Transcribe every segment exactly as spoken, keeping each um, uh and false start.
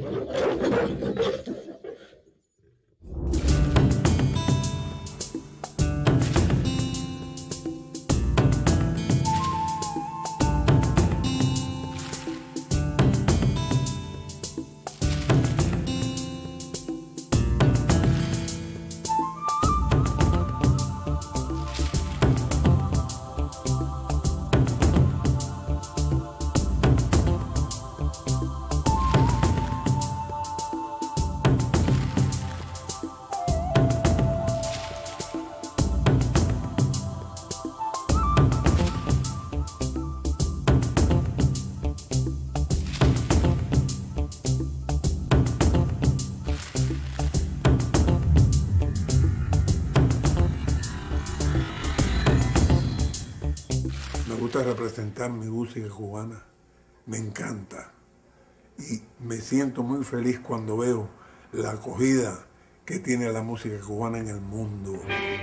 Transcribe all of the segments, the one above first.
Representar mi música cubana, me encanta y me siento muy feliz cuando veo la acogida que tiene la música cubana en el mundo.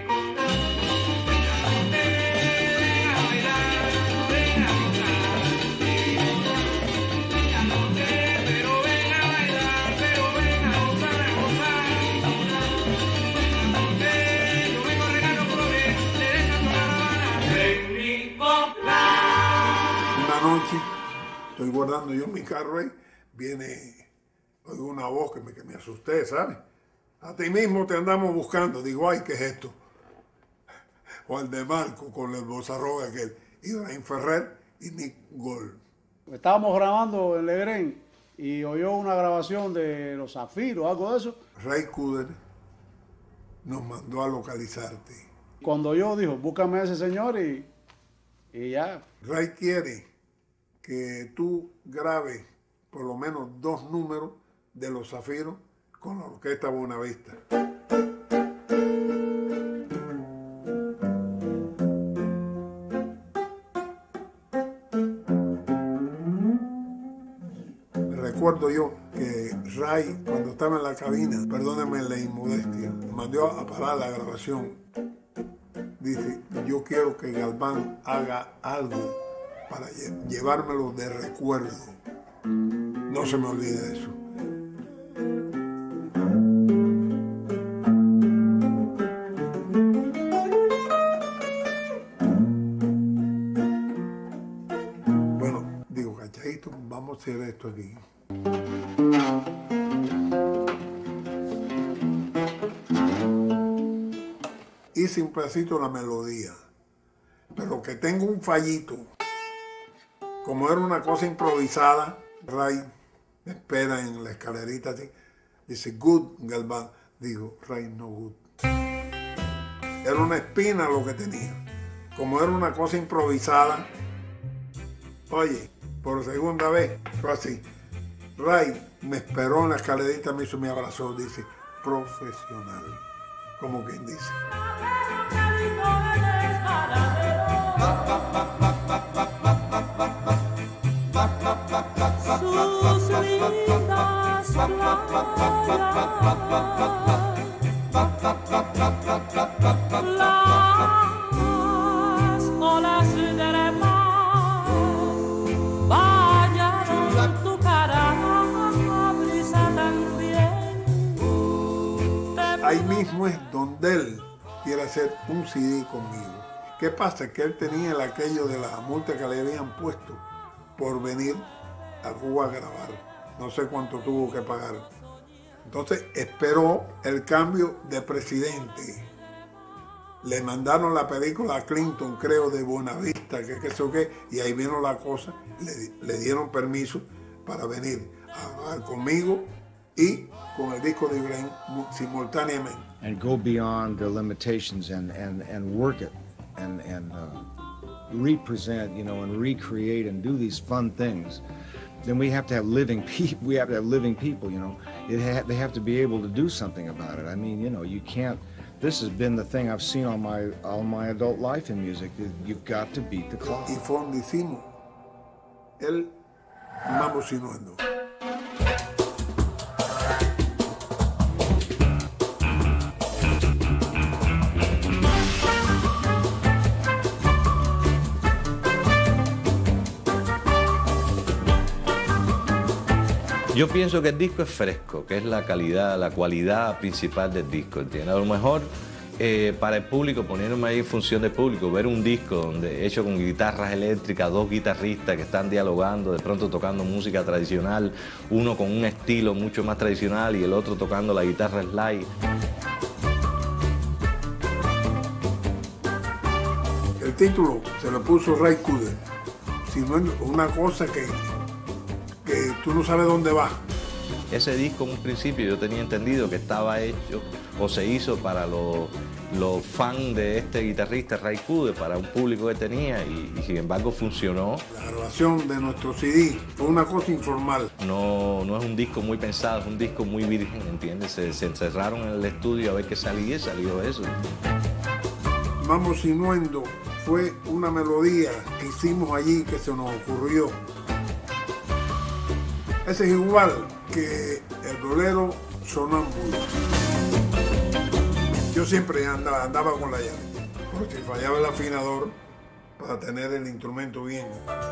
Noche, estoy guardando yo mi carro ahí, viene, oigo una voz que me, que me asusté, ¿sabes? A ti mismo te andamos buscando. Digo, ay, ¿qué es esto? Juan de Marco con el bozarrón aquel, Ibrahim Ferrer y Nick Gold. Estábamos grabando en Legrén y oyó una grabación de Los Zafiros, algo de eso. Ray Cooder nos mandó a localizarte. Cuando yo dijo, búscame a ese señor y, y ya. Ray quiere que tú grabes por lo menos dos números de Los Zafiros con la Orquesta Buenavista. Recuerdo yo que Ray, cuando estaba en la cabina, perdónenme la inmodestia, mandó a parar la grabación. Dice, yo quiero que Galván haga algo para llevármelo de recuerdo. No se me olvide eso. Bueno, digo, cachadito, vamos a hacer esto aquí. Hice un pedacito de la melodía, pero que tengo un fallito. Como era una cosa improvisada, Ray me espera en la escalerita así, dice, good, Galván. Digo, Ray, no good. Era una espina lo que tenía. Como era una cosa improvisada, oye, por segunda vez, fue así. Ray me esperó en la escalerita, me hizo, me abrazó, dice, profesional, como quien dice. Sus lindas las olas del mar bañaron tu cara, brisa también. Ahí mismo es donde él quiere hacer un C D conmigo. ¿Qué pasa? Que él tenía el aquello de la multa que le habían puesto por venir a Cuba a grabar. No sé cuánto tuvo que pagar. Entonces esperó el cambio de presidente. Le mandaron la película a Clinton, creo, de Buenavista, que qué sé yo qué, y ahí vino la cosa. Le, le dieron permiso para venir a grabar conmigo y con el disco de Ibrahim simultáneamente. And go beyond the limitations and, and, and work it and, and uh, represent, you know, and recreate and do these fun things. Then we have to have living people. We have to have living people, you know. It ha they have to be able to do something about it. I mean, you know, you can't. This has been the thing I've seen all my all my adult life in music. You've got to beat the clock. Y fue donde hicimos el Mambo Sinuendo. Yo pienso que el disco es fresco, que es la calidad, la cualidad principal del disco, ¿entiendes? A lo mejor eh, para el público, poniéndome ahí en función del público, ver un disco donde hecho con guitarras eléctricas, dos guitarristas que están dialogando, de pronto tocando música tradicional, uno con un estilo mucho más tradicional y el otro tocando la guitarra slide. El título se lo puso Ray Cooder, si no es una cosa que, que tú no sabes dónde va. Ese disco en un principio yo tenía entendido que estaba hecho o se hizo para los, los fans de este guitarrista Ray Cooder, para un público que tenía y, y sin embargo funcionó. La grabación de nuestro C D fue una cosa informal. No, no es un disco muy pensado, es un disco muy virgen, ¿entiendes? Se, se encerraron en el estudio a ver qué salía y salió eso. Vamos Sinuendo fue una melodía que hicimos allí que se nos ocurrió. Ese es igual que el bolero Sonámbulo. Yo siempre andaba, andaba con la llave, porque si fallaba el afinador para tener el instrumento bien.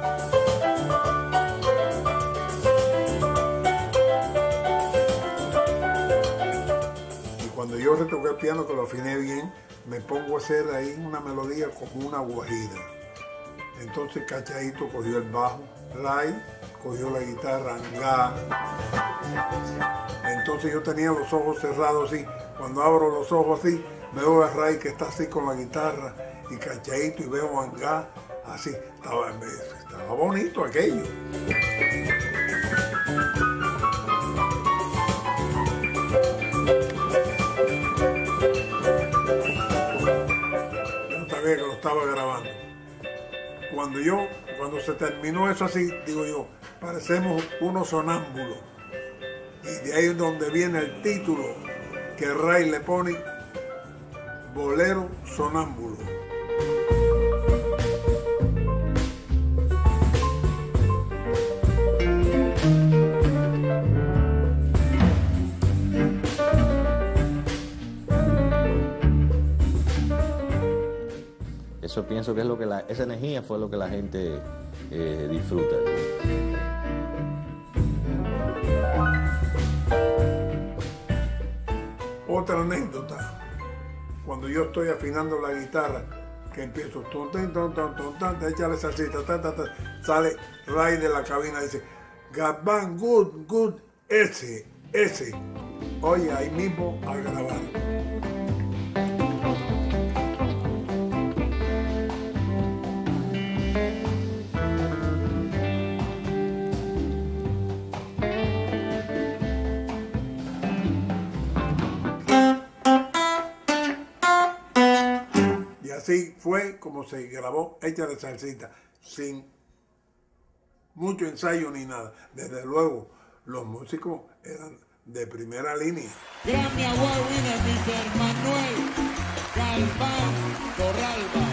Y cuando yo retoqué el piano, que lo afiné bien, me pongo a hacer ahí una melodía como una guajira. Entonces Cachadito cogió el bajo, Ray cogió la guitarra, Angá. Entonces yo tenía los ojos cerrados así. Cuando abro los ojos así, veo a Ray que está así con la guitarra y Cachadito y veo a Angá así. Estaba, estaba bonito aquello. Yo no sabía que lo estaba grabando. Cuando yo, cuando se terminó eso así, digo yo, parecemos unos sonámbulos. Y de ahí es donde viene el título que Ray le pone, Bolero Sonámbulo. Eso pienso que es lo que la, esa energía fue lo que la gente eh, disfruta. Otra anécdota, cuando yo estoy afinando la guitarra, que empiezo, ton, ton, ton, ton, ton, ton, échale salsita, ta, ta, ta, sale Ray de la cabina y dice, Gabán, good, good, ese, ese. Oye, ahí mismo a grabar. Así fue como se grabó Échale Salsita, sin mucho ensayo ni nada. Desde luego, los músicos eran de primera línea. Grammy Award winner, mister Manuel Galván Torralba.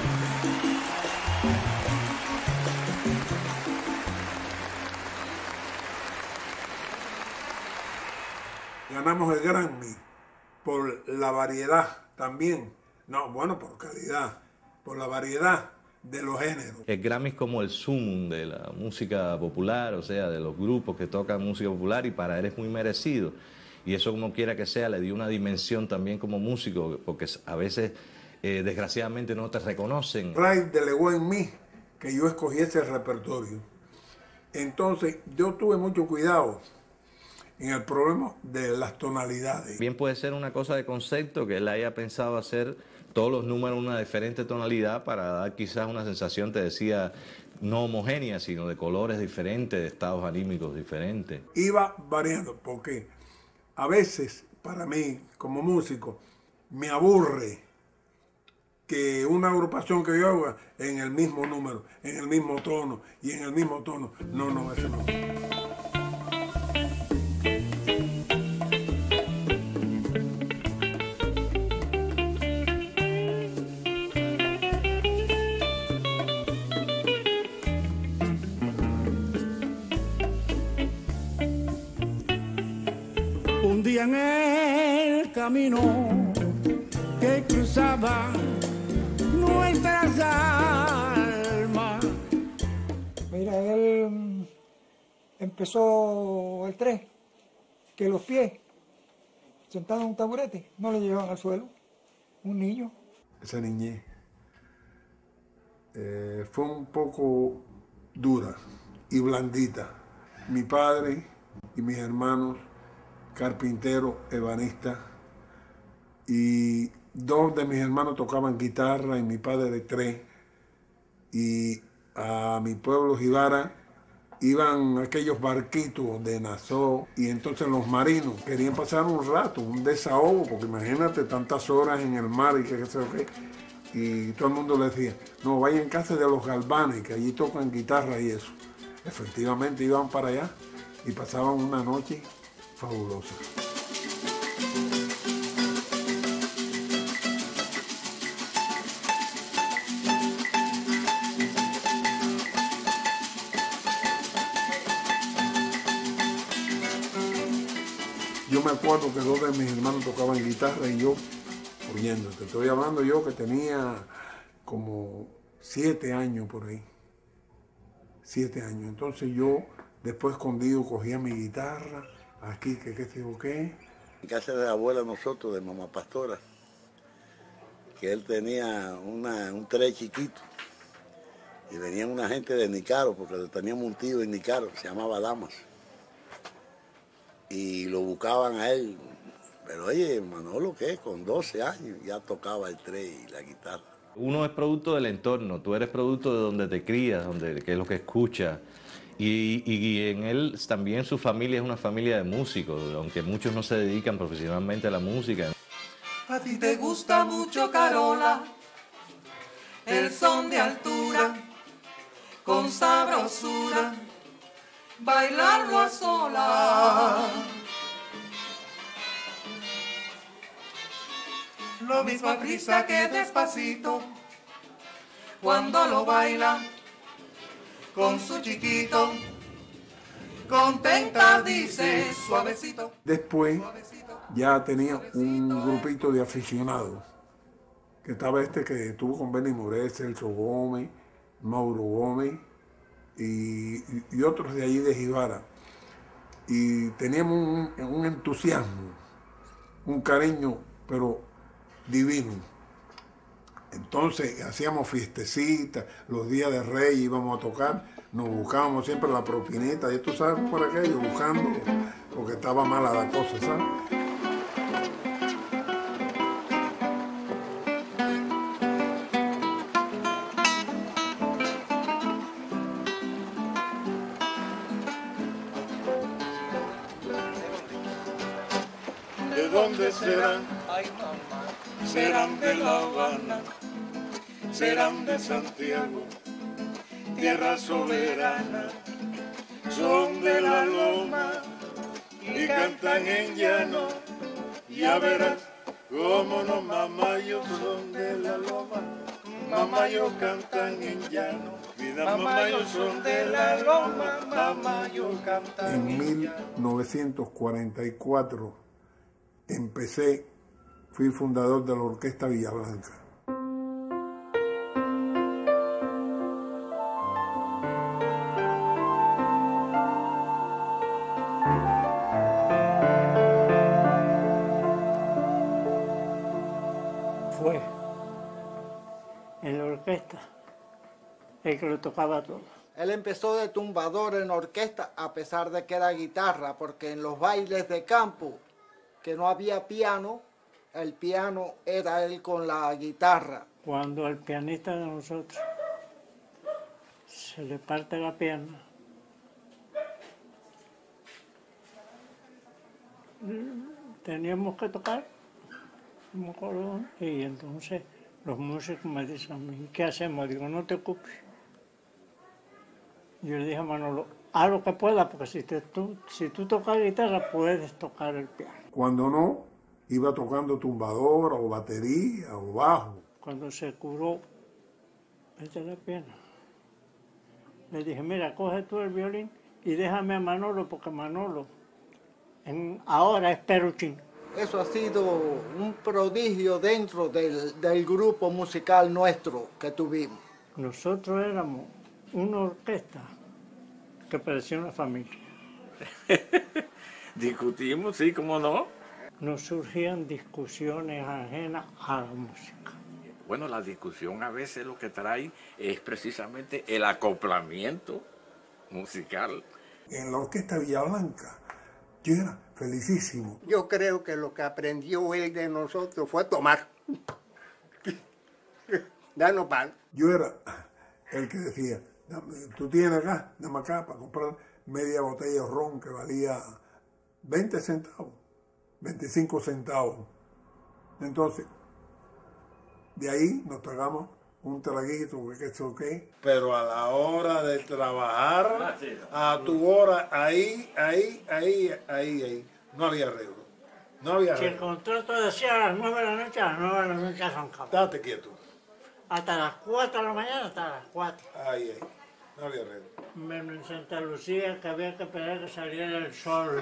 Ganamos el Grammy por la variedad también. No, bueno, por calidad, por la variedad de los géneros. El Grammy es como el sumum de la música popular, o sea, de los grupos que tocan música popular, y para él es muy merecido. Y eso, como quiera que sea, le dio una dimensión también como músico, porque a veces, eh, desgraciadamente, no te reconocen. Ray delegó en mí que yo escogiese el repertorio. Entonces, yo tuve mucho cuidado en el problema de las tonalidades. Bien puede ser una cosa de concepto, que él haya pensado hacer todos los números una diferente tonalidad para dar quizás una sensación, te decía, no homogénea, sino de colores diferentes, de estados anímicos diferentes. Iba variando, porque a veces, para mí, como músico, me aburre que una agrupación que yo haga en el mismo número, en el mismo tono y en el mismo tono. No, no, eso no. Un día en el camino que cruzaba nuestras almas. Mira, él empezó el tren que los pies, sentado en un taburete, no le llevaban al suelo. Un niño. Esa niñez eh, fue un poco dura y blandita. Mi padre y mis hermanos, carpinteros, ebanistas, y dos de mis hermanos tocaban guitarra y mi padre de tres. Y a mi pueblo Jibara iban aquellos barquitos de Nassau y entonces los marinos querían pasar un rato, un desahogo, porque imagínate tantas horas en el mar y qué sé yo qué. Y todo el mundo le decía, no, vayan en casa de los Galvanes, que allí tocan guitarra y eso. Efectivamente iban para allá y pasaban una noche fabulosa. Yo me acuerdo que dos de mis hermanos tocaban guitarra y yo oyendo. Te estoy hablando yo que tenía como siete años por ahí. Siete años. Entonces yo, después escondido, cogía mi guitarra, aquí, que qué digo qué. En casa de la abuela de nosotros, de mamá Pastora, que él tenía una, un tren chiquito. Y venía una gente de Nicaro, porque teníamos un tío en Nicaro, se llamaba Damas. Y lo buscaban a él. Pero oye, Manolo, ¿qué? Con doce años ya tocaba el tren y la guitarra. Uno es producto del entorno, tú eres producto de donde te crías, donde, que es lo que escuchas. Y, y, y en él también su familia es una familia de músicos, aunque muchos no se dedican profesionalmente a la música. A ti te gusta mucho, Carola, el son de altura, con sabrosura, bailarlo a solas. Lo mismo a prisa que despacito, cuando lo baila con su chiquito, contenta dice suavecito. Después ya tenía un grupito de aficionados, que estaba este que estuvo con Benny Moré, Celso Gómez, Mauro Gómez y, y otros de allí de Jibara. Y teníamos un, un entusiasmo, un cariño, pero divino. Entonces hacíamos fiestecitas, los días de Reyes íbamos a tocar, nos buscábamos siempre la propineta, y tú sabes por aquello, buscando, porque estaba mala la cosa, ¿sabes? ¿De dónde serán? Serán de La Habana, serán de Santiago, tierra soberana, son de la loma y cantan en llano. Ya verás cómo no, mamayos son de la loma, mamayos cantan en llano. Mira, mamayos son de la loma, mamayos cantan en llano. En mil novecientos cuarenta y cuatro empecé, fui fundador de la Orquesta Villablanca. Fue en la orquesta el que lo tocaba todo. Él empezó de tumbador en orquesta a pesar de que era guitarra, porque en los bailes de campo, que no había piano, el piano era él con la guitarra. Cuando al pianista de nosotros se le parte la pierna, teníamos que tocar un acordeón, y entonces los músicos me dicen a mí, ¿qué hacemos? Digo, no te ocupes. Yo le dije a Manolo, haz lo que puedas, porque si, te, tú, si tú tocas guitarra, puedes tocar el piano. Cuando no, iba tocando tumbadora o batería o bajo. Cuando se curó, vete la pierna. Le dije, mira, coge tú el violín y déjame a Manolo, porque Manolo en, ahora es peruchín. Eso ha sido un prodigio dentro del, del grupo musical nuestro que tuvimos. Nosotros éramos una orquesta que parecía una familia. Discutimos, sí, cómo no. No surgían discusiones ajenas a la música. Bueno, la discusión a veces lo que trae es precisamente el acoplamiento musical. En la orquesta Villablanca, yo era felicísimo. Yo creo que lo que aprendió él de nosotros fue tomar. Danos pan. Yo era el que decía, tú tienes acá, dame acá para comprar media botella de ron que valía veinte centavos, veinticinco centavos. Entonces, de ahí nos tragamos un traguito, que eso qué. Pero a la hora de trabajar, a tu hora, ahí, ahí, ahí, ahí, ahí, no había arreglo. No había Si el arreglo. contrato decía a las nueve de la noche, a las nueve de la noche arrancaba. Date quieto. Hasta las cuatro de la mañana, hasta las cuatro. Ahí, ahí, no había arreglo. Menos en Santa Lucía, que había que esperar que saliera el sol.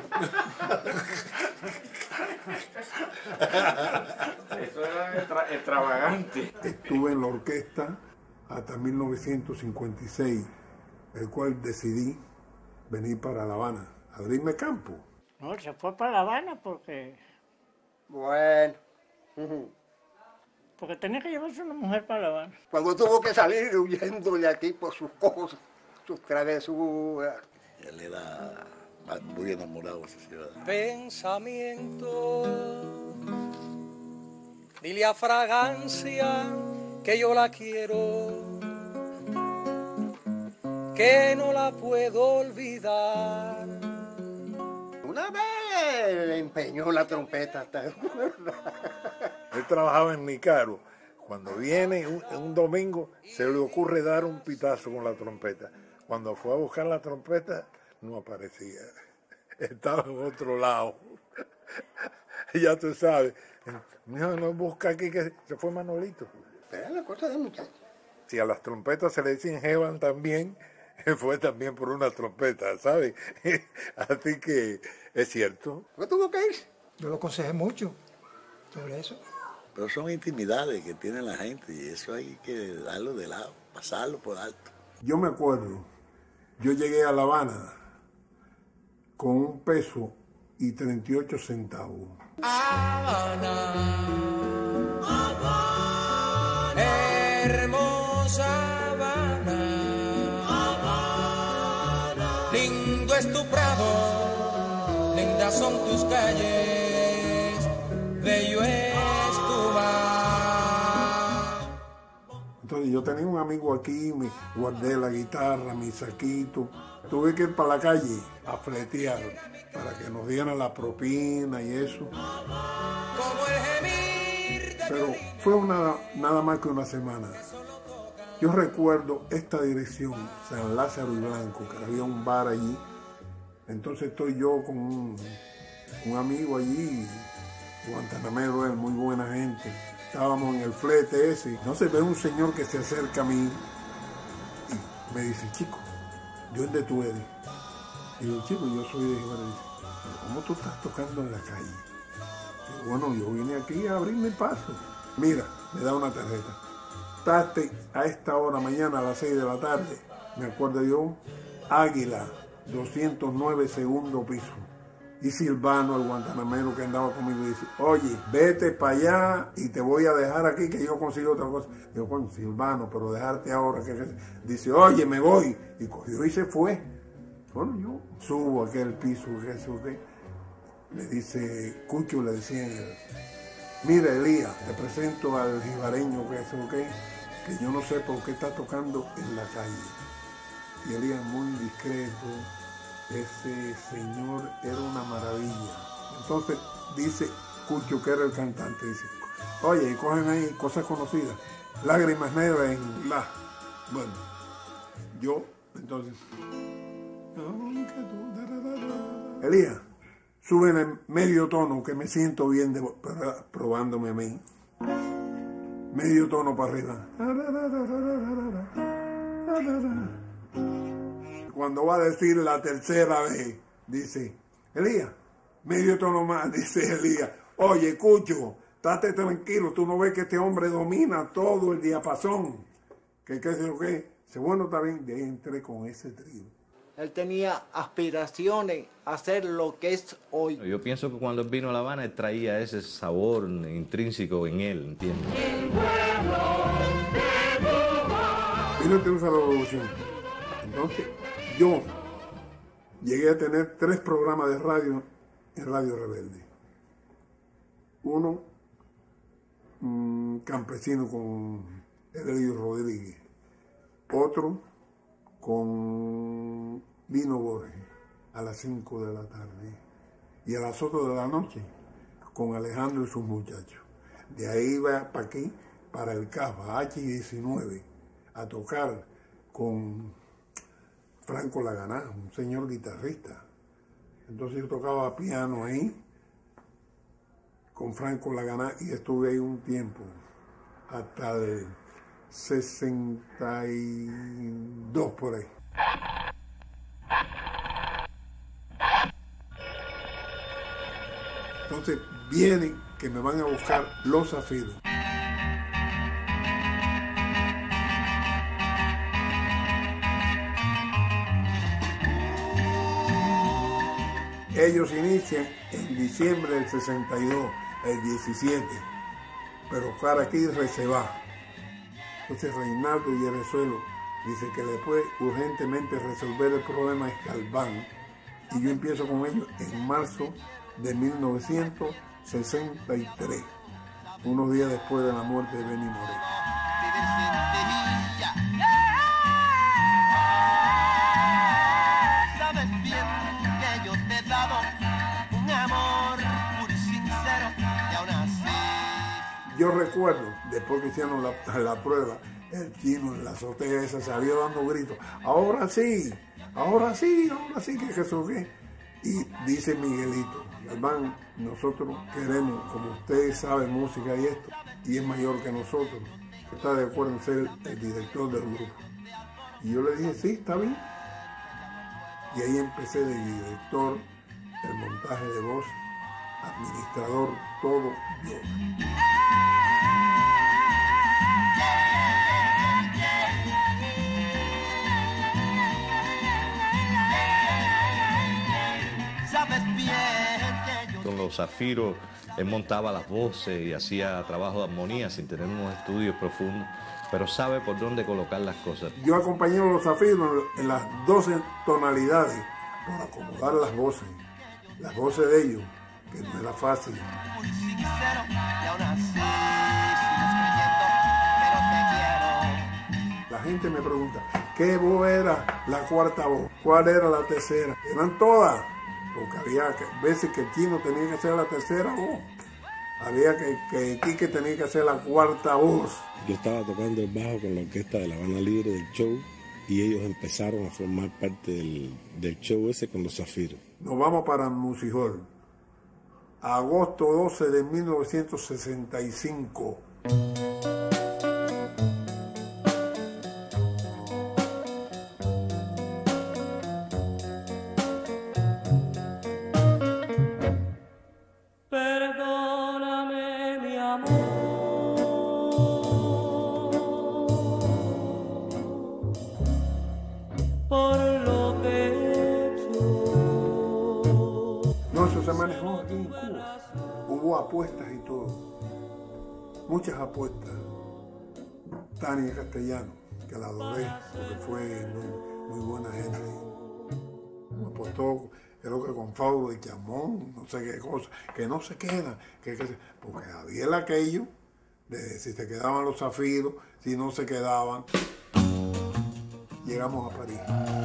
Eso era extra, extravagante. Estuve en la orquesta hasta mil novecientos cincuenta y seis, el cual decidí venir para La Habana, abrirme campo. No, se fue para La Habana porque... Bueno. Porque tenía que llevarse una mujer para La Habana. Cuando tuvo que salir huyendo de aquí por sus cosas, sus travesuras. Él era muy enamorado de esa ciudad. Pensamiento, dile a fragancia que yo la quiero, que no la puedo olvidar. Una vez le empeñó la trompeta, ¿te acuerdas? Él trabajaba en Nicaro. Cuando viene un, un domingo, se le ocurre dar un pitazo con la trompeta. Cuando fue a buscar la trompeta, no aparecía. Estaba en otro lado. Ya tú sabes. No, no busca aquí que se fue Manolito. Pero es la cosa de muchacho. Si a las trompetas se le dicen Jevan también, fue también por una trompeta, ¿sabes? Así que es cierto. ¿Qué tuvo que ir? Yo lo aconsejé mucho sobre eso. Pero son intimidades que tiene la gente y eso hay que darlo de lado, pasarlo por alto. Yo me acuerdo, yo llegué a La Habana con un peso y treinta y ocho centavos. Habana, Habana, hermosa Habana, Habana, lindo es tu prado, lindas son tus calles, bello es tu mar. Entonces yo tenía un amigo aquí, me guardé la guitarra, mi saquito. Tuve que ir para la calle a fletear para que nos dieran la propina y eso. Pero fue una, nada más que una semana. Yo recuerdo esta dirección, San Lázaro y Blanco, que había un bar allí. Entonces estoy yo con un, un amigo allí, guantanamero, él, muy buena gente. Estábamos en el flete ese. Entonces ve un señor que se acerca a mí y me dice, chico, ¿de dónde tú eres? Y yo, chico, yo soy de Jibarita. Dice, ¿cómo tú estás tocando en la calle? Y bueno, yo vine aquí a abrirme paso. Mira, me da una tarjeta. Tate a esta hora, mañana a las seis de la tarde, me acuerdo yo, Águila, doscientos nueve, segundo piso. Y Silvano, el guantanamero que andaba conmigo, dice, oye, vete para allá y te voy a dejar aquí que yo consigo otra cosa. Digo, bueno, Silvano, pero dejarte ahora. que, que Dice, oye, me voy. Y cogió y se fue. Bueno, yo subo a aquel piso, que eso que le dice, Cucho, le decían, mira, Elías, te presento al jibareño, que eso que, que yo no sé por qué está tocando en la calle. Y Elías muy discreto. Ese señor era una maravilla. Entonces dice Cucho, que era el cantante, dice, oye, y cogen ahí cosas conocidas, Lágrimas Negras en la. Bueno, yo, entonces, Elías, sube en el medio tono, que me siento bien, de, probándome a mí. Medio tono para arriba. Cuando va a decir la tercera vez, dice, Elías, medio tono más, dice Elías, oye, Cucho, estate tranquilo, tú no ves que este hombre domina todo el diapasón. ¿Qué qué es lo que? Dice, bueno, está bien, de ahí entré con ese trío. Él tenía aspiraciones a hacer lo que es hoy. Yo pienso que cuando él vino a La Habana, él traía ese sabor intrínseco en él, ¿entiendes? Y no triunfa la revolución. Entonces, yo llegué a tener tres programas de radio en Radio Rebelde. Uno, mmm, campesino con Elio Rodríguez. Otro, con Lino Borges, a las cinco de la tarde. Y a las ocho de la noche, con Alejandro y sus muchachos. De ahí iba para aquí, para el C A F A, H diecinueve, a tocar con Franco Laganá, un señor guitarrista. Entonces yo tocaba piano ahí, con Franco Laganá, y estuve ahí un tiempo, hasta el sesenta y dos por ahí. Entonces vienen que me van a buscar los Zafiros. Ellos inician en diciembre del sesenta y dos, el diecisiete, pero para aquí se va. Entonces Reinaldo Yerezuelo dice que le puede urgentemente resolver el problema de Escalván, y yo empiezo con ellos en marzo de mil novecientos sesenta y tres, unos días después de la muerte de Benny Moré. Sabes bien que yo te he dado un amor puro y sincero, y aún así. Yo recuerdo, después que hicieron la, la prueba, el chino en la azotea esa salió dando gritos, ahora sí, ahora sí, ahora sí que Jesús qué. Y dice Miguelito, Galván, nosotros queremos, como usted sabe música y esto, y es mayor que nosotros, está de acuerdo en ser el director del grupo. Y yo le dije, sí, está bien. Y ahí empecé de director, el montaje de voz, administrador, todo yo. Con los Zafiros, él montaba las voces y hacía trabajo de armonía sin tener unos estudios profundos, pero sabe por dónde colocar las cosas. Yo acompañé a los Zafiros en las doce tonalidades por acomodar las voces, las voces de ellos, que no era fácil. La gente me pregunta, ¿qué voz era la cuarta voz? ¿Cuál era la tercera? Eran todas. Porque había que, veces que el chino tenía que hacer la tercera voz, había que, que Quique tenía que hacer la cuarta voz. Yo estaba tocando el bajo con la orquesta de La Habana Libre del show, y ellos empezaron a formar parte del, del show ese con los Zafiros. Nos vamos para Music Hall, agosto doce de mil novecientos sesenta y cinco. Apuestas y todo, muchas apuestas. Tania Castellano, que la adoré porque fue muy, muy buena gente, me apostó, creo que con Fausto y Chamón, no sé qué cosa, que no se queda, que, que, porque había el aquello de si se quedaban los Zafiros, si no se quedaban. Llegamos a París.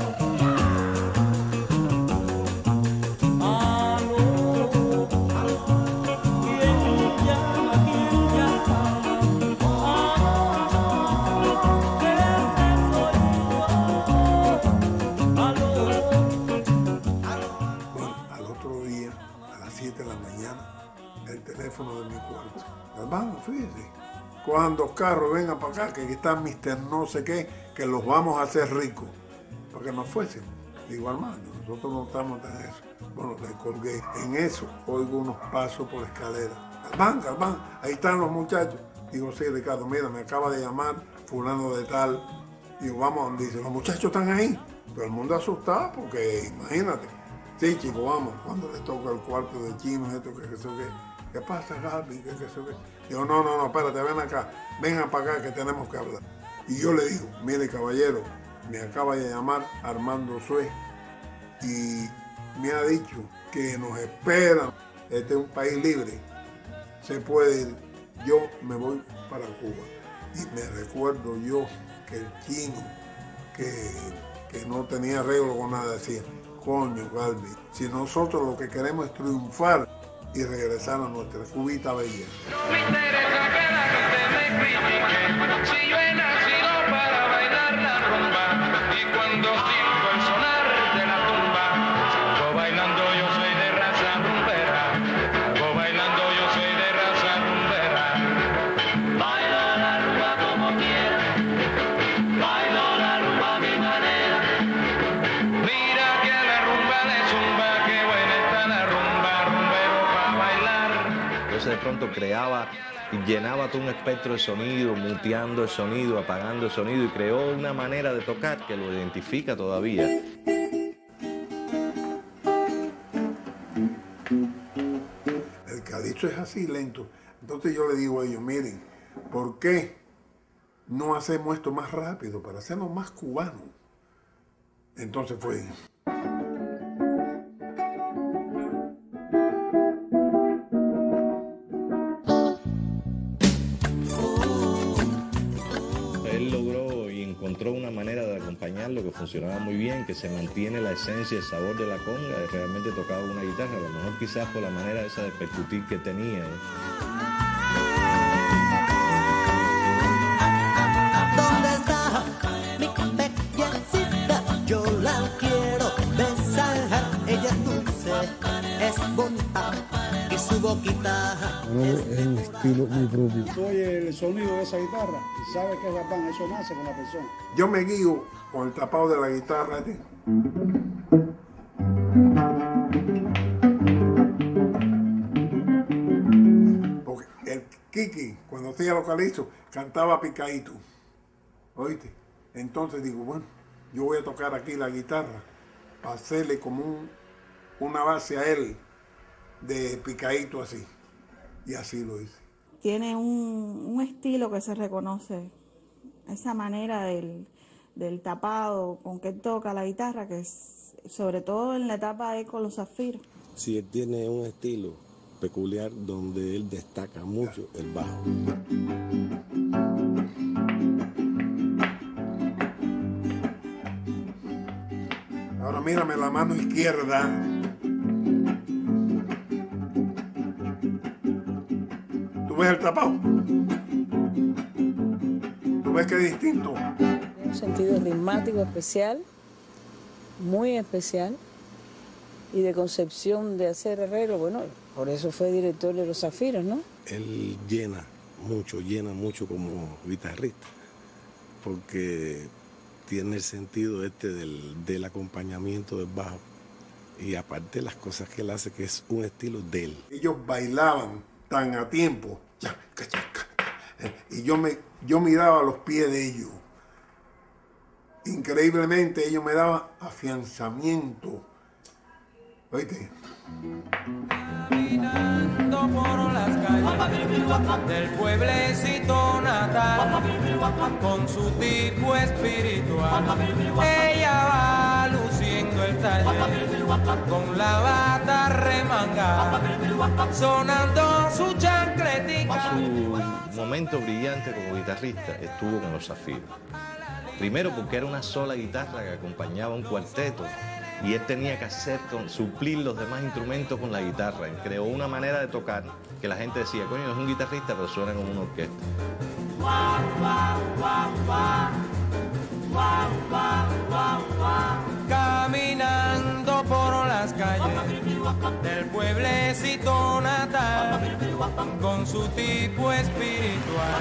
De mi cuarto. Hermano, fíjese, cuando carros vengan para acá, que aquí está mister no sé qué, que los vamos a hacer ricos, para que nos fuésemos. Digo, hermano, nosotros no estamos en eso. Bueno, le colgué. En eso oigo unos pasos por escalera. Galván, Galván, ahí están los muchachos. Digo, sí, Ricardo, mira, me acaba de llamar fulano de tal. Digo, vamos a donde dice, los muchachos están ahí. todo el mundo asustado porque imagínate. Sí, chico, vamos, cuando le toca el cuarto de chino, esto, que eso, que, ¿qué pasa, Gaby? ¿Qué, qué, eso, qué? Digo, no, no, no, espérate, ven acá, vengan para acá que tenemos que hablar. Y yo le digo, mire, caballero, me acaba de llamar Armando Suez y me ha dicho que nos esperan. Este es un país libre, se puede ir. Yo me voy para Cuba. Y me recuerdo yo que el chino, que, que no tenía arreglo con nada, decía, coño, Galvi, si nosotros lo que queremos es triunfar y regresar a nuestra Cubita bella. No me interesa que la gente me critique, si yo he nacido para bailar la rumba, y cuando siento el sonar de la tumba, salgo bailando, yo soy de raza rumbera, salgo bailando, yo soy de raza rumbera. Bailo la rumba como quiera, bailo la rumba a mi manera. Mira que la rumba de zumba, que buena está la rumba, rumbero para bailar. Entonces de pronto creaba y llenaba todo un espectro de sonido, muteando el sonido, apagando el sonido, y creó una manera de tocar que lo identifica todavía. El calipso es así lento. Entonces yo le digo a ellos, miren, ¿por qué no hacemos esto más rápido para hacernos más cubanos? Entonces fue... Él logró y encontró una manera de acompañarlo que funcionaba muy bien, que se mantiene la esencia, el sabor de la conga, y realmente tocaba una guitarra, a lo mejor quizás por la manera esa de percutir que tenía. ¿eh? ¿Dónde está mi bellacita? Yo la quiero besar. Ella es dulce, es bonita y su boquita es un estilo muy propio. Tú oyes el sonido de esa guitarra y sabes que es bacán, eso nace con la persona. Yo me guío con el tapado de la guitarra. ¿sí? Porque el Kiki, cuando hacía los calipsos, cantaba picadito. ¿Oíste? Entonces digo, bueno, yo voy a tocar aquí la guitarra para hacerle como un, una base a él de picadito así. Y así lo hice. Tiene un, un estilo que se reconoce, esa manera del, del tapado con que él toca la guitarra, que es, sobre todo en la etapa de con los zafiros. Sí, él tiene un estilo peculiar donde él destaca mucho el bajo. Ahora mírame la mano izquierda. ¿Tú ves el tapado? ¿Tú ves que es distinto? Un sentido ritmático especial, muy especial, y de concepción de hacer arreglo, bueno, por eso fue director de Los Zafiros, ¿no? Él llena mucho, llena mucho como guitarrista, porque tiene el sentido este del, del acompañamiento del bajo, y aparte las cosas que él hace, que es un estilo de él. Ellos bailaban tan a tiempo, y yo, me, yo miraba los pies de ellos. Increíblemente ellos me daban afianzamiento. ¿Oíste? Caminando por las calles del pueblecito natal, con su tipo espiritual, ella va luciendo el taller, con la bata remangada, sonando su chancletica. Su momento brillante como guitarrista estuvo con Los Zafiros. Primero porque era una sola guitarra que acompañaba un cuarteto, y él tenía que hacer, con, suplir los demás instrumentos con la guitarra. Él creó una manera de tocar que la gente decía, coño, es un guitarrista, pero suena como una orquesta. Caminando por las calles del pueblecito natal, con su tipo espiritual.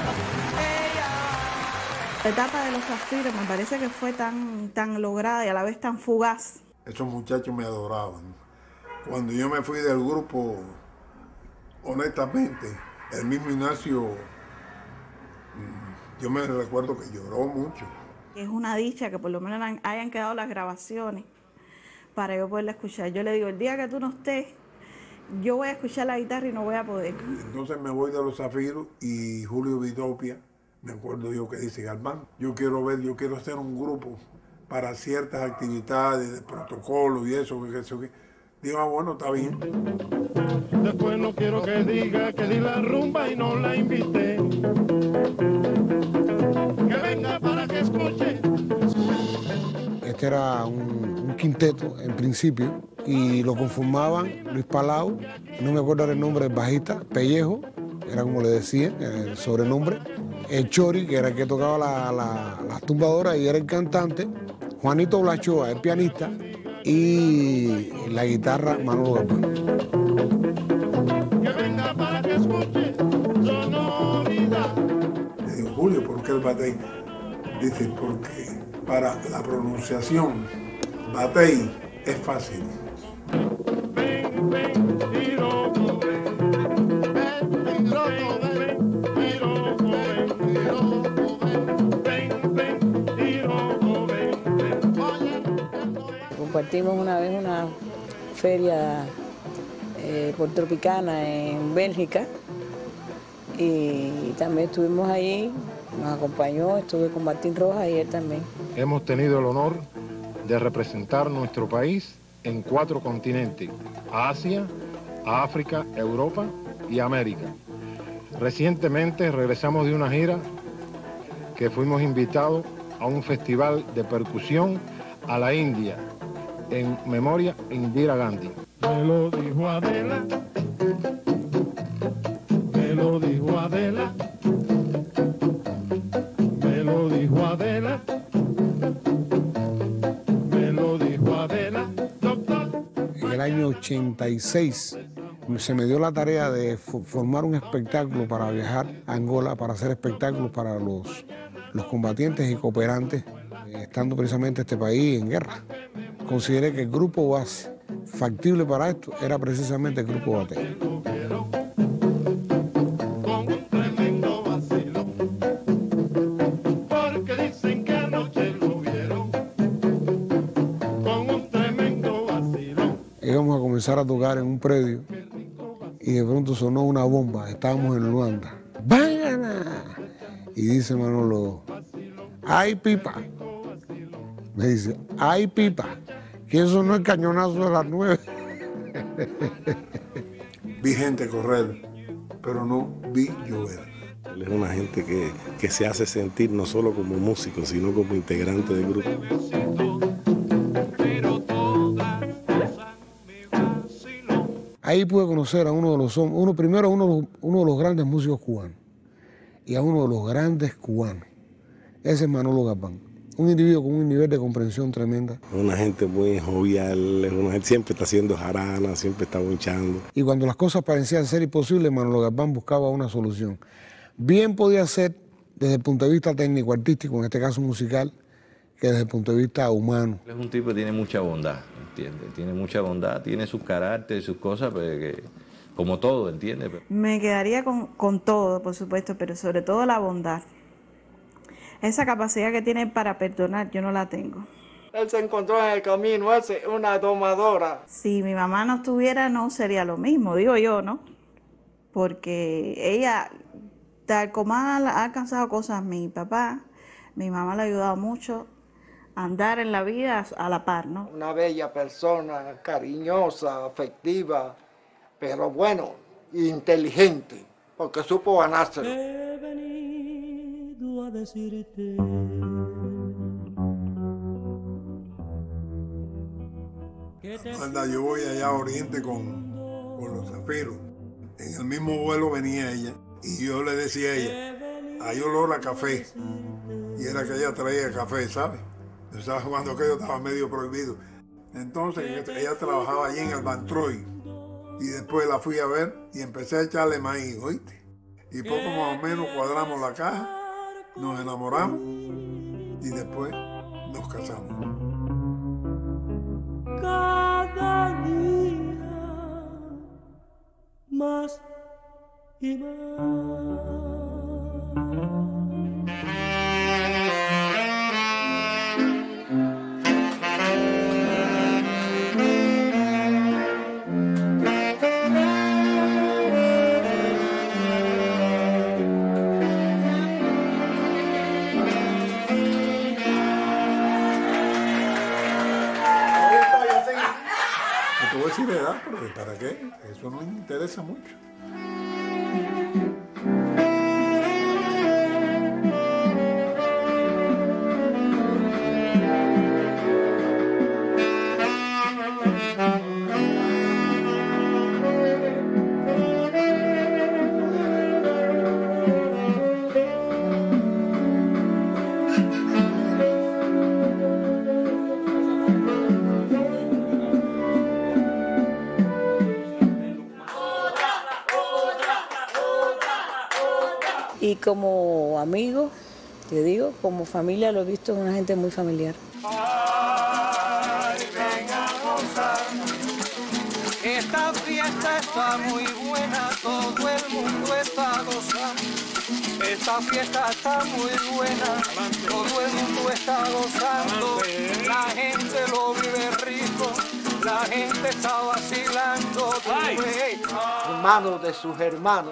La etapa de Los Zafiros me parece que fue tan, tan lograda y a la vez tan fugaz. Esos muchachos me adoraban. Cuando yo me fui del grupo, honestamente, el mismo Ignacio, yo me recuerdo que lloró mucho. Es una dicha que por lo menos hayan quedado las grabaciones para yo poderla escuchar. Yo le digo, el día que tú no estés, yo voy a escuchar la guitarra y no voy a poder. Entonces me voy de Los Zafiros y Julio Vitopia, me acuerdo yo que dice, Galván, yo quiero ver, yo quiero hacer un grupo para ciertas actividades de protocolo y eso, que eso, que... Digo, ah, bueno, está bien. Después no quiero que diga que di la rumba y no la invité. Que venga para que escuche. Este era un, un quinteto en principio y lo conformaban Luis Palau, no me acuerdo el nombre del bajista, Pellejo, era como le decían, el sobrenombre, el Chori, que era el que tocaba la, la, las tumbadoras y era el cantante, Juanito Blachoa, el pianista, y la guitarra Manolo Galván. Que venga para que escuche sonoridad. Le digo, Julio, ¿por qué el batey? Dice, porque para la pronunciación, batey es fácil. Compartimos una vez una feria eh, puertorriqueña en Bélgica y también estuvimos ahí, nos acompañó, estuve con Martín Rojas y él también. Hemos tenido el honor de representar nuestro país en cuatro continentes, Asia, África, Europa y América. Recientemente regresamos de una gira que fuimos invitados a un festival de percusión a la India, en memoria a Indira Gandhi. Me lo dijo Adela, me lo dijo Adela, me lo dijo Adela, me lo dijo Adela, doctor. En el año ochenta y seis se me dio la tarea de formar un espectáculo para viajar a Angola, para hacer espectáculos para los, los combatientes y cooperantes, estando precisamente este país en guerra. Consideré que el grupo base factible para esto era precisamente el grupo Batey. Porque dicen que anoche lo vieron con un tremendo vacilón. Íbamos a comenzar a tocar en un predio y de pronto sonó una bomba. Estábamos en Luanda. ¡Váyana! Y dice Manolo, ¡ay, pipa! Me dice, ¡ay, pipa! Que eso no es cañonazo de las nueve. Vi gente correr, pero no vi llover. Él es una gente que, que se hace sentir no solo como músico, sino como integrante del grupo. Ahí pude conocer a uno de los uno primero a uno, uno de los grandes músicos cubanos y a uno de los grandes cubanos. Ese es Manolo Galván. Un individuo con un nivel de comprensión tremenda. Una gente muy jovial, una gente siempre está haciendo jarana, siempre está bonchando. Y cuando las cosas parecían ser imposibles, Manolo Galván buscaba una solución. Bien podía ser desde el punto de vista técnico, artístico, en este caso musical, que desde el punto de vista humano. Es un tipo que tiene mucha bondad, ¿entiendes? Tiene mucha bondad, tiene sus caracteres, sus cosas, pero que, como todo, ¿entiendes? Me quedaría con, con todo, por supuesto, pero sobre todo la bondad. Esa capacidad que tiene para perdonar, yo no la tengo. Él se encontró en el camino ese una domadora. Si mi mamá no estuviera, no sería lo mismo, digo yo, ¿no? Porque ella, tal como ha alcanzado cosas mi papá, mi mamá le ha ayudado mucho a andar en la vida a la par, ¿no? Una bella persona, cariñosa, afectiva, pero bueno, inteligente, porque supo ganárselo. A decirte Anda, yo voy allá a Oriente con, con Los Zafiros. En el mismo vuelo venía ella y yo le decía a ella, hay olor a café. Y era que ella traía café, ¿sabes? ¿Sabes? Cuando aquello estaba medio prohibido. Entonces ella trabajaba allí en el Bantroy y después la fui a ver y empecé a echarle maíz, ¿oíste? Y poco más o menos cuadramos la caja. Nos enamoramos y después nos casamos. cada día más y más. No te voy a decir edad, pero ¿para qué? Eso no me interesa mucho. Y como amigo, te digo, como familia lo he visto, es una gente muy familiar. Ay, ven a gozar. Esta fiesta está muy buena, todo el mundo está gozando. Esta fiesta está muy buena, todo el mundo está gozando. La gente lo vive rico, la gente está vacilando. Hermano de sus hermanos,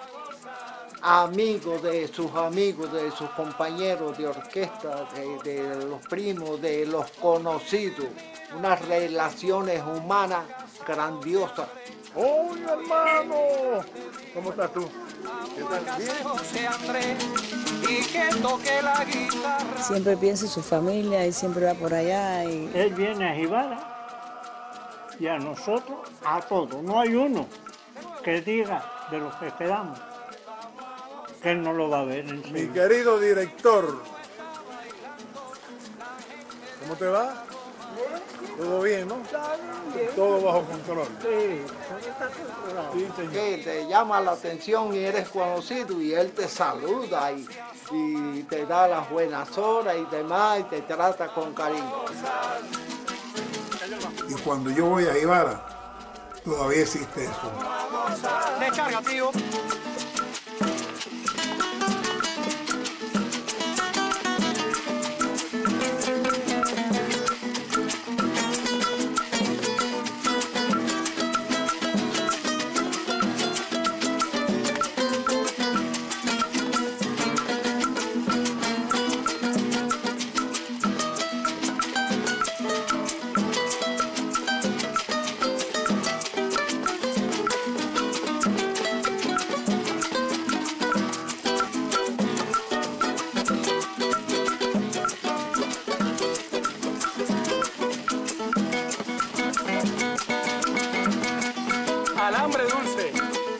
amigos de sus amigos, de sus compañeros de orquesta, de, de los primos, de los conocidos, unas relaciones humanas grandiosas. ¡Oh, hermano! ¿Cómo estás tú? ¿Qué tal? ¿Bien? Y que toque la guitarra. Siempre piensa en su familia y siempre va por allá. Y... Él viene a Jibara y a nosotros, a todos. No hay uno que diga de los que esperamos que él no lo va a ver en Mi sí. querido director, ¿cómo te va? ¿Todo bien, no? Todo bajo control. Sí, Sí, señor. que te llama la atención y eres conocido y él te saluda y, y te da las buenas horas y demás y te trata con cariño. Y cuando yo voy a Jibara, todavía existe eso. Descarga, tío. Alambre dulce.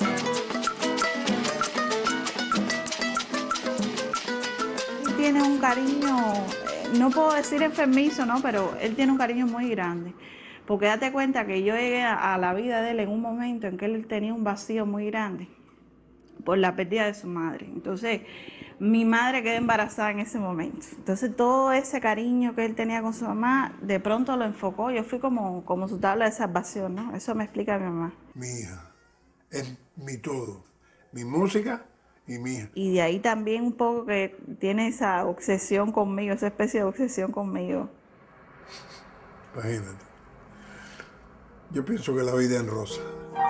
Tiene un cariño, eh, no puedo decir enfermizo, ¿no? Pero él tiene un cariño muy grande. Porque date cuenta que yo llegué a, a la vida de él en un momento en que él tenía un vacío muy grande por la pérdida de su madre. Entonces, mi madre quedó embarazada en ese momento. Entonces, todo ese cariño que él tenía con su mamá, de pronto lo enfocó. Yo fui como, como su tabla de salvación, ¿no? Eso me explica mi mamá. Mi hija es mi todo, mi música y mi hija. Y de ahí también un poco que tiene esa obsesión conmigo, esa especie de obsesión conmigo. Imagínate. Yo pienso que la vida es en rosa.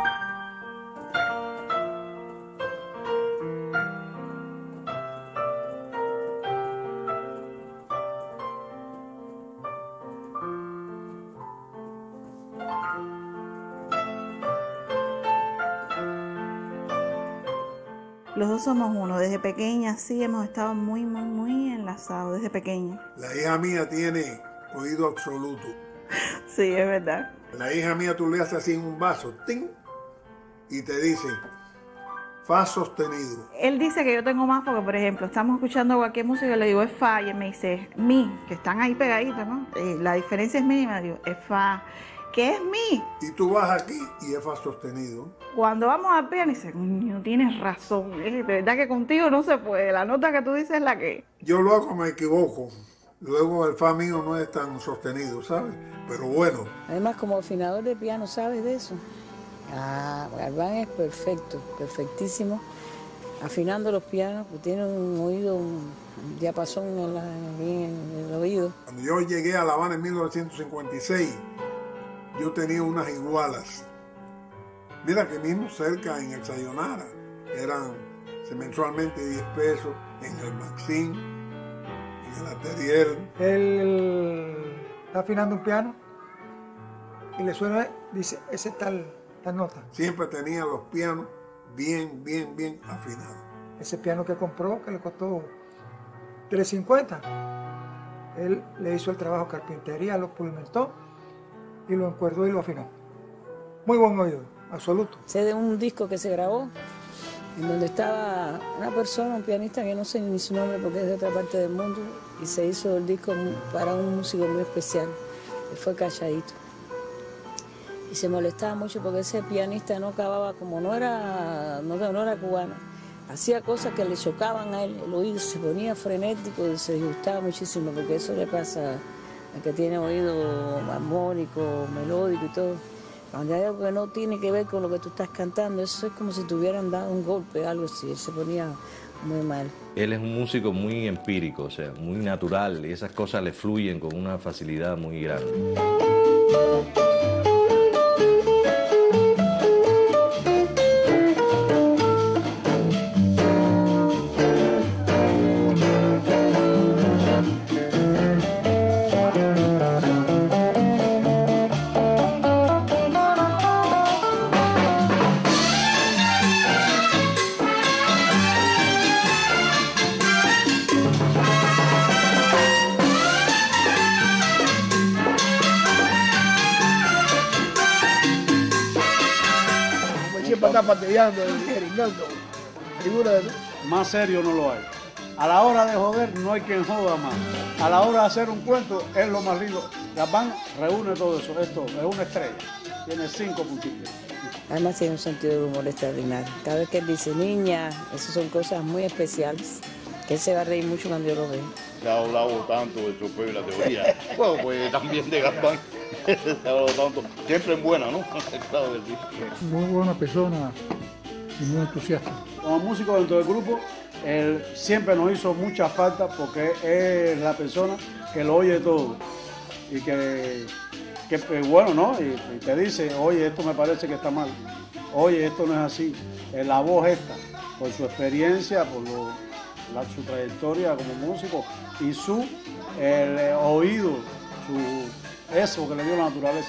Los dos somos uno. Desde pequeña sí hemos estado muy, muy, muy enlazados, desde pequeña. La hija mía tiene oído absoluto. Sí, es verdad. La hija mía tú le haces así en un vaso, ¡ting! Y te dice, fa sostenido. Él dice que yo tengo más porque, por ejemplo, estamos escuchando cualquier música y le digo es fa y él me dice mi, que están ahí pegaditos, ¿no? Eh, la diferencia es mínima, digo, es fa. ¿Qué es mi? Y tú vas aquí y es fa sostenido. Cuando vamos al piano dice, no tienes razón, eh, de verdad que contigo no se puede, la nota que tú dices es la que... Yo lo hago, me equivoco. Luego el fa mío no es tan sostenido, ¿sabes? Pero bueno. Además, como afinador de piano, ¿sabes de eso? Ah, Galván es perfecto, perfectísimo. Afinando los pianos, pues tiene un oído, un diapasón en, la, en el oído. Cuando yo llegué a La Habana en mil novecientos cincuenta y seis, yo tenía unas igualas. Mira que mismo cerca en el Sayonara eran mensualmente diez pesos, en el Maxim, en el Atelier. Él está afinando un piano y le suena dice, esa es tal, tal nota. Siempre tenía los pianos bien, bien, bien afinados. Ese piano que compró, que le costó tres cincuenta, él le hizo el trabajo de carpintería, lo pulimentó y lo encuerdó y lo afinó. Muy buen oído, absoluto. Sé de un disco que se grabó en donde estaba una persona, un pianista que no sé ni su nombre porque es de otra parte del mundo, y se hizo el disco para un músico muy especial, que fue calladito. Y se molestaba mucho porque ese pianista no acababa, como no era, no, no era cubano, hacía cosas que le chocaban a él, el oído se ponía frenético y se disgustaba muchísimo, porque eso le pasa al que tiene oído armónico, melódico y todo. Cuando hay algo que no tiene que ver con lo que tú estás cantando, eso es como si te hubieran dado un golpe, algo así, él se ponía muy mal. Él es un músico muy empírico, o sea, muy natural, y esas cosas le fluyen con una facilidad muy grande. Está pateando y jeringando. Más serio no lo hay. A la hora de joder no hay quien joda más. A la hora de hacer un cuento es lo más lindo. Gabán reúne todo eso. Esto es una estrella. Tiene cinco puntitos. Además tiene un sentido de humor extraordinario. Cada vez que él dice niña, esas son cosas muy especiales, que él se va a reír mucho cuando yo lo veo. Se ha hablado tanto del tropeo y la teoría. Bueno, pues también de Gabán. Se ha hablado tanto. Siempre en buena, ¿no? Claro que sí. Muy buena persona y muy entusiasta. Como músico dentro del grupo, él siempre nos hizo mucha falta porque es la persona que lo oye todo. Y que, que bueno, ¿no? Y, y te dice, oye, esto me parece que está mal. Oye, esto no es así. La voz esta, por su experiencia, por lo, la, su trayectoria como músico y su el, oído, su, eso que le dio la naturaleza.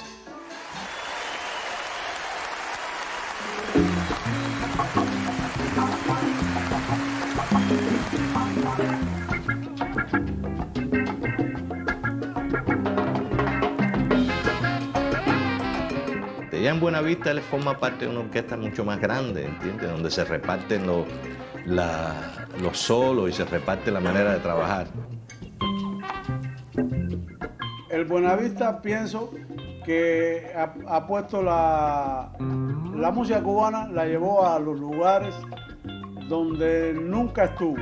Ya en Buenavista él forma parte de una orquesta mucho más grande, ¿entiendes? Donde se reparten los, la, los solos y se reparte la manera de trabajar. El Buenavista pienso que ha, ha puesto la, la música cubana, la llevó a los lugares donde nunca estuvo.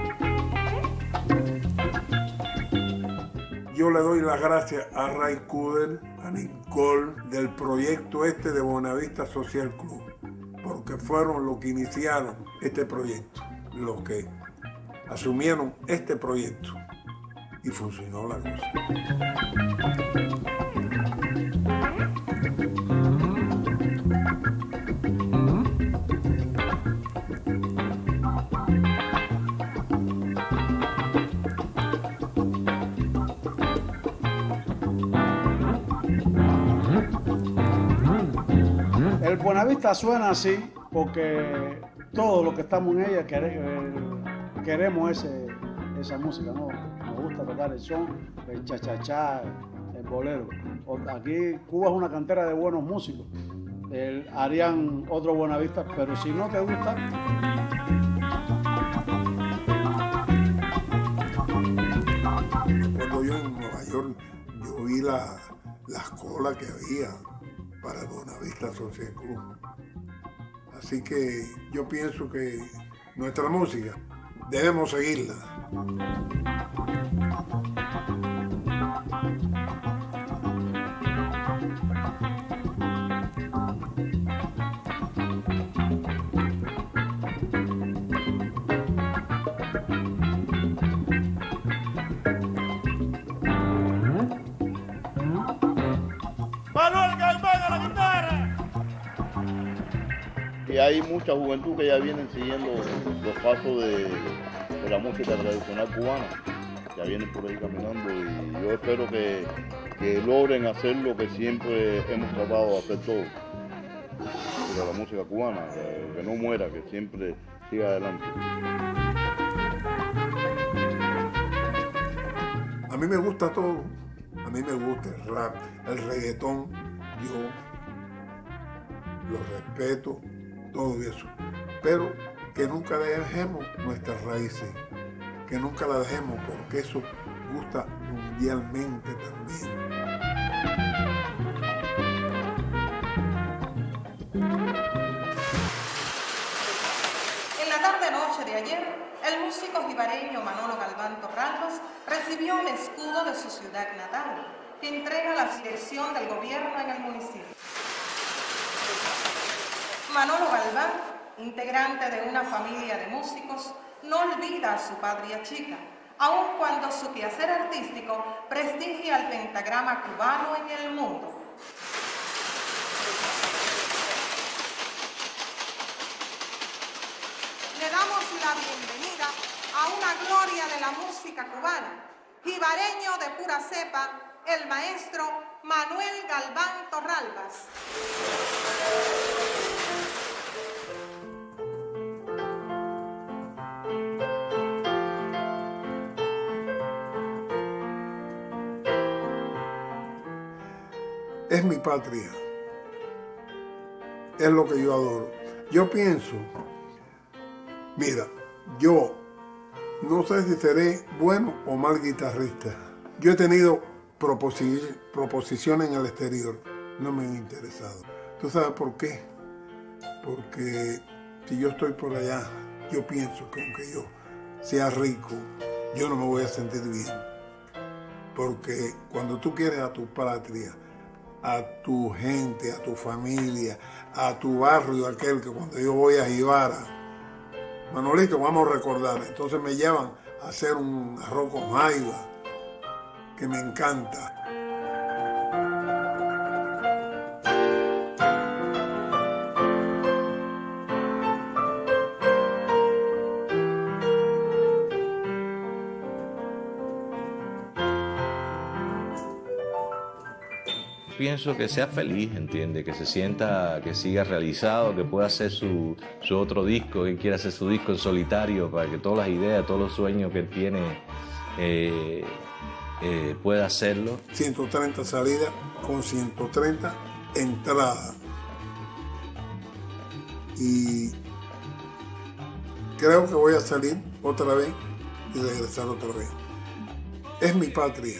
Yo le doy las gracias a Ray Cooder, a Nicole, del proyecto este de Buenavista Social Club, porque fueron los que iniciaron este proyecto, los que asumieron este proyecto y funcionó la cosa. El Buenavista suena así porque todos los que estamos en ella queremos ese, esa música, ¿no? Nos gusta tocar el son, el cha-cha-cha, el bolero. Aquí Cuba es una cantera de buenos músicos. El, harían otro Buenavista, pero si no te gusta... Cuando yo en Nueva York, yo vi la, las colas que había para el Buenavista Social Club. Así que yo pienso que nuestra música debemos seguirla. Y hay mucha juventud que ya vienen siguiendo los pasos de, de la música tradicional cubana, ya vienen por ahí caminando y yo espero que que logren hacer lo que siempre hemos tratado de hacer todos, de la música cubana, que, que no muera, que siempre siga adelante. A mí me gusta todo, a mí me gusta el rap, el reggaetón, yo lo respeto, todo eso, pero que nunca dejemos nuestras raíces, que nunca las dejemos, porque eso gusta mundialmente también. En la tarde-noche de ayer, el músico jibareño Manolo Galván Torralbas recibió el escudo de su ciudad natal, que entrega la dirección del gobierno en el municipio. Manolo Galván, integrante de una familia de músicos, no olvida a su patria chica, aun cuando su quehacer artístico prestigia el pentagrama cubano en el mundo. Le damos la bienvenida a una gloria de la música cubana, jibareño de pura cepa, el maestro Manuel Galván Torralbas. Es mi patria, es lo que yo adoro. Yo pienso, mira, yo no sé si seré bueno o mal guitarrista. Yo he tenido proposi proposiciones en el exterior, no me han interesado. ¿Tú sabes por qué? Porque si yo estoy por allá, yo pienso que aunque yo sea rico, yo no me voy a sentir bien. Porque cuando tú quieres a tu patria, a tu gente, a tu familia, a tu barrio, aquel que cuando yo voy a Jibara, Manolito, vamos a recordar, entonces me llevan a hacer un arroz con jaiba, que me encanta. Pienso que sea feliz, entiende, que se sienta, que siga realizado, que pueda hacer su, su otro disco, que quiera hacer su disco en solitario, para que todas las ideas, todos los sueños que él tiene eh, eh, pueda hacerlo. ciento treinta salidas con ciento treinta entradas. Y creo que voy a salir otra vez y regresar otra vez. Es mi patria.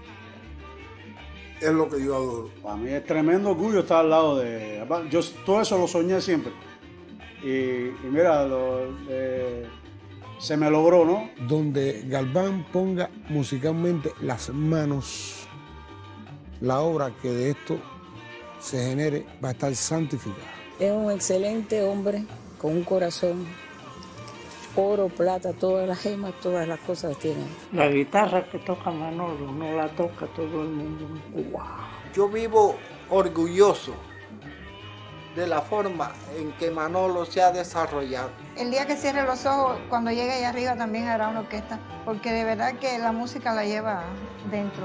Es lo que yo adoro. Para mí es tremendo orgullo estar al lado de... Yo todo eso lo soñé siempre. Y, y mira, lo, eh, se me logró, ¿no? Donde Galván ponga musicalmente las manos, la obra que de esto se genere va a estar santificada. Es un excelente hombre con un corazón, oro, plata, todas las gemas, todas las cosas tienen. La guitarra que toca Manolo no la toca todo el mundo en Cuba. Yo vivo orgulloso de la forma en que Manolo se ha desarrollado. El día que cierre los ojos, cuando llegue allá arriba también hará una orquesta, porque de verdad que la música la lleva dentro.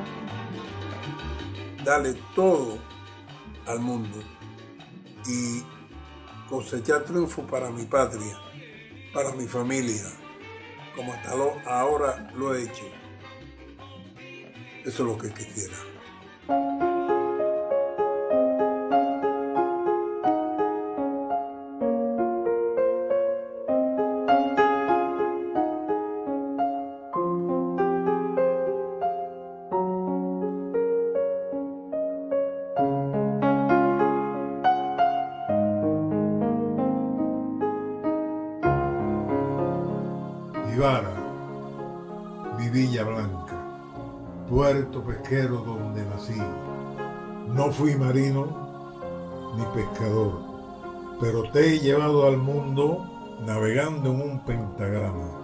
Dale todo al mundo y cosechar triunfo para mi patria, para mi familia, como hasta lo, ahora lo he hecho. Eso es lo que quisiera. Jibara, mi Villa Blanca, puerto pesquero donde nací. No fui marino ni pescador, pero te he llevado al mundo navegando en un pentagrama.